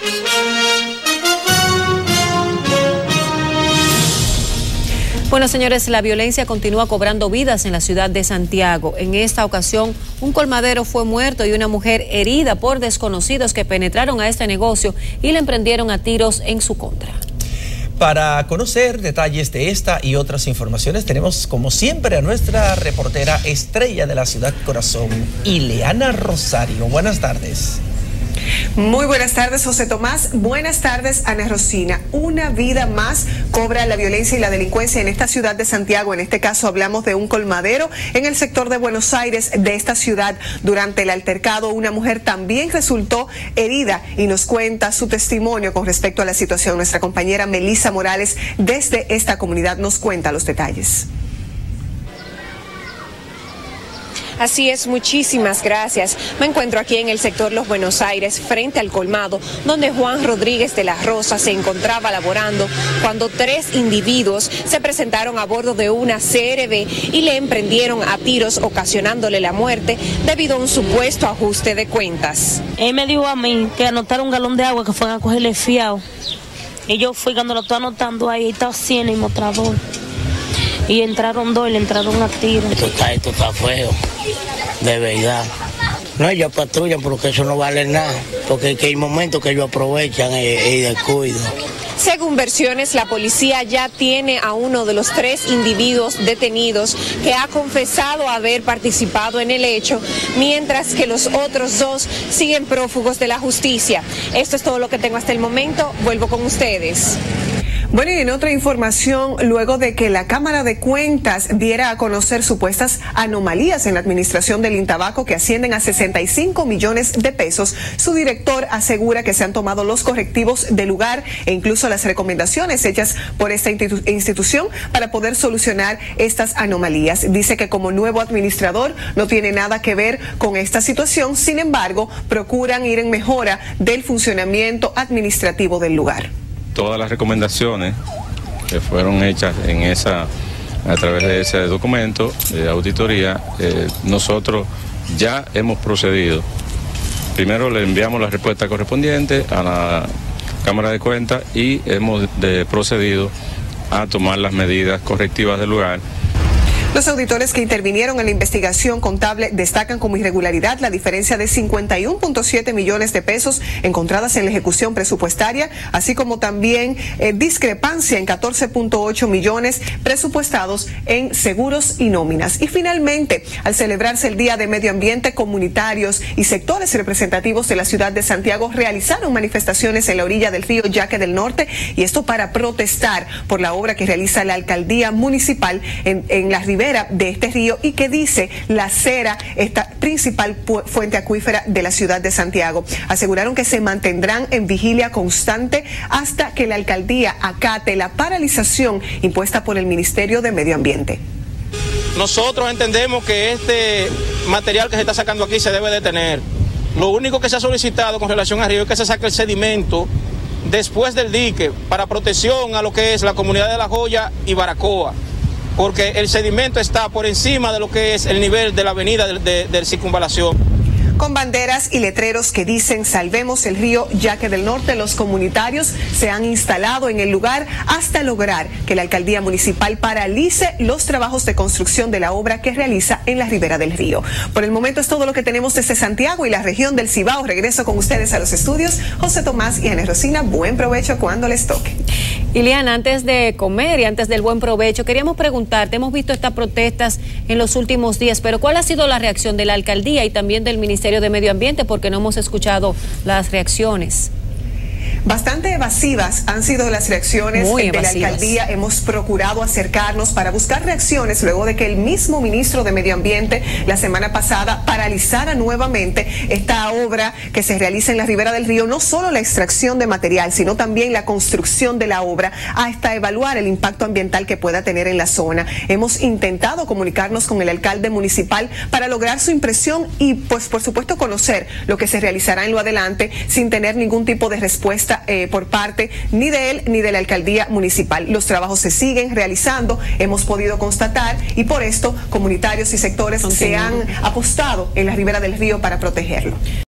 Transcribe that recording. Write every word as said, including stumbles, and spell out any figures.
Bueno, señores, la violencia continúa cobrando vidas en la ciudad de Santiago. En esta ocasión, un colmadero fue muerto y una mujer herida por desconocidos que penetraron a este negocio y le emprendieron a tiros en su contra. Para conocer detalles de esta y otras informaciones, tenemos como siempre a nuestra reportera estrella de la ciudad corazón, Ileana Rosario. Buenas tardes. Muy buenas tardes, José Tomás. Buenas tardes, Ana Rosina. Una vida más cobra la violencia y la delincuencia en esta ciudad de Santiago. En este caso hablamos de un colmadero en el sector de Buenos Aires de esta ciudad. Durante el altercado, una mujer también resultó herida y nos cuenta su testimonio con respecto a la situación. Nuestra compañera Melissa Morales desde esta comunidad nos cuenta los detalles. Así es, muchísimas gracias. Me encuentro aquí en el sector Los Buenos Aires, frente al colmado, donde Juan Rodríguez de la Rosa se encontraba laborando cuando tres individuos se presentaron a bordo de una C R V y le emprendieron a tiros, ocasionándole la muerte debido a un supuesto ajuste de cuentas. Él me dijo a mí que anotara un galón de agua que fueron a cogerle fiado. Y yo fui, cuando lo estoy anotando ahí, estaba así en el mostrador. Y entraron dos y le entraron a tiro. Esto está, esto está feo, de verdad. No, ellos patrullan porque eso no vale nada, porque hay momentos que ellos aprovechan el, el descuido. Según versiones, la policía ya tiene a uno de los tres individuos detenidos que ha confesado haber participado en el hecho, mientras que los otros dos siguen prófugos de la justicia. Esto es todo lo que tengo hasta el momento. Vuelvo con ustedes. Bueno, y en otra información, luego de que la Cámara de Cuentas diera a conocer supuestas anomalías en la administración del Intabaco que ascienden a sesenta y cinco millones de pesos, su director asegura que se han tomado los correctivos del lugar e incluso las recomendaciones hechas por esta institu- institución para poder solucionar estas anomalías. Dice que como nuevo administrador no tiene nada que ver con esta situación, sin embargo, procuran ir en mejora del funcionamiento administrativo del lugar. Todas las recomendaciones que fueron hechas en esa, a través de ese documento de auditoría, eh, nosotros ya hemos procedido. Primero le enviamos la respuesta correspondiente a la Cámara de Cuentas y hemos de, procedido a tomar las medidas correctivas del lugar. Los auditores que intervinieron en la investigación contable destacan como irregularidad la diferencia de cincuenta y uno punto siete millones de pesos encontradas en la ejecución presupuestaria, así como también eh, discrepancia en catorce punto ocho millones presupuestados en seguros y nóminas. Y finalmente, al celebrarse el Día de Medio Ambiente, comunitarios y sectores representativos de la ciudad de Santiago realizaron manifestaciones en la orilla del río Yaque del Norte, y esto para protestar por la obra que realiza la alcaldía municipal en, en la ribera de este río y que dice la cera, esta principal fuente acuífera de la ciudad de Santiago. Aseguraron que se mantendrán en vigilia constante hasta que la alcaldía acate la paralización impuesta por el Ministerio de Medio Ambiente. Nosotros entendemos que este material que se está sacando aquí se debe detener. Lo único que se ha solicitado con relación al río es que se saque el sedimento después del dique para protección a lo que es la comunidad de La Joya y Baracoa, porque el sedimento está por encima de lo que es el nivel de la avenida de, de, de circunvalación. Con banderas y letreros que dicen "Salvemos el río Yaque del Norte", los comunitarios se han instalado en el lugar hasta lograr que la alcaldía municipal paralice los trabajos de construcción de la obra que realiza en la ribera del río. Por el momento es todo lo que tenemos desde Santiago y la región del Cibao. Regreso con ustedes a los estudios. José Tomás y Ana Rosina, buen provecho cuando les toque. Ileana, antes de comer y antes del buen provecho, queríamos preguntarte, hemos visto estas protestas en los últimos días, pero ¿cuál ha sido la reacción de la alcaldía y también del Ministerio de Medio Ambiente? Porque no hemos escuchado las reacciones. Bastante evasivas han sido las reacciones Muy de evasivas. la alcaldía. Hemos procurado acercarnos para buscar reacciones luego de que el mismo ministro de Medio Ambiente la semana pasada paralizara nuevamente esta obra que se realiza en la ribera del río, no solo la extracción de material, sino también la construcción de la obra, hasta evaluar el impacto ambiental que pueda tener en la zona. Hemos intentado comunicarnos con el alcalde municipal para lograr su impresión y, pues, por supuesto, conocer lo que se realizará en lo adelante sin tener ningún tipo de respuesta Eh, por parte ni de él ni de la alcaldía municipal. Los trabajos se siguen realizando, hemos podido constatar, y por esto comunitarios y sectores se han apostado en la ribera del río para protegerlo.